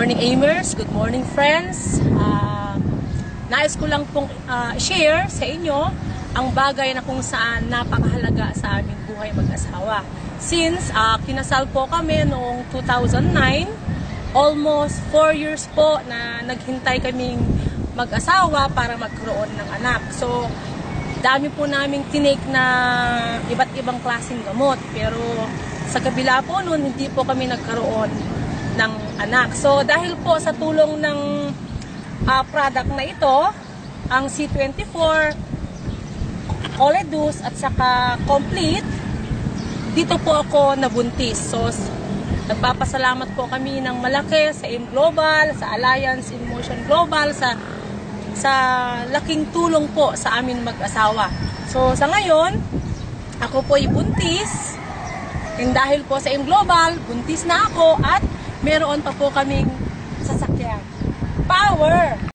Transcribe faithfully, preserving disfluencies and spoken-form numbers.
morning, Amers. Good morning, friends. Uh, nais ko lang pong uh, share sa inyo ang bagay na kung saan napakahalaga sa aming buhay mag-asawa. Since uh, kinasal po kami noong two thousand nine, almost four years po na naghintay kaming mag-asawa para magkaroon ng anak. So, dami po naming tinake na iba't ibang klaseng gamot. Pero sa kabila po noon, hindi po kami nagkaroon ng anak. So, dahil po sa tulong ng uh, product na ito, ang C twenty-four, Oledus at saka Complete, dito po ako nabuntis. So, nagpapasalamat po kami ng malaki sa AIM Global, sa Alliance in Motion Global, sa sa laking tulong po sa amin mag-asawa. So, sa ngayon, ako po ay buntis. And dahil po sa AIM Global, buntis na ako at meron pa po kaming sasakyan. Power!